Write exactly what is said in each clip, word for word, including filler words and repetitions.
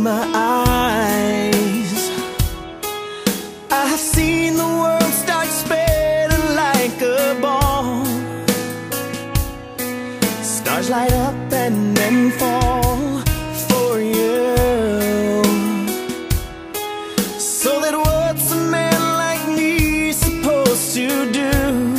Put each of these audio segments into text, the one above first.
my eyes, I have seen the world start spinning like a ball. Stars light up and then fall for you. So that what's a man like me supposed to do?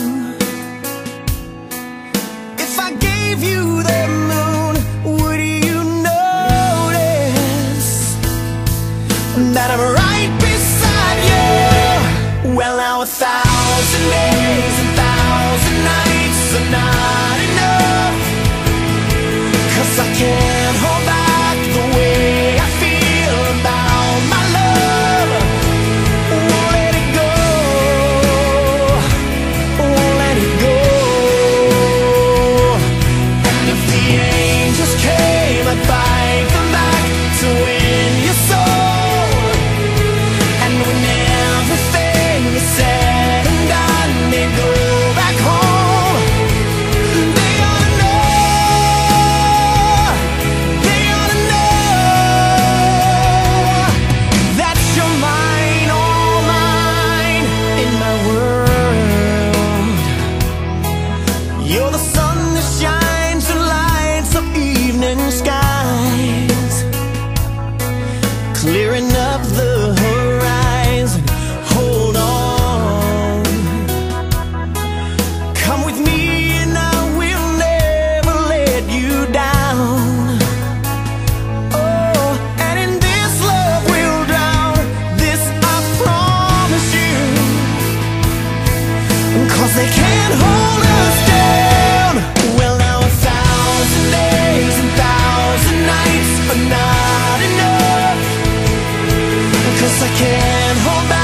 If I gave you the moon, would you notice that I'm right beside you? Well, now a thousand days, a thousand nights are not enough, 'cause I can't hold back the way I feel about my love. Won't let it go, won't let it go. And if the angels came, I'd fight them back to win your soul. And when everything is said and done, they go back home. They ought to know, they ought to know that you're mine, all mine, in my world. You're the sun that shines and lights up evening skies, clearing up the horizon. Hold on, come with me and I will never let you down. Oh, and in this love we'll drown, this I promise you, 'cause they can't hold us down. Well, now a thousand days and thousand nights are not enough, 'cause I can't hold back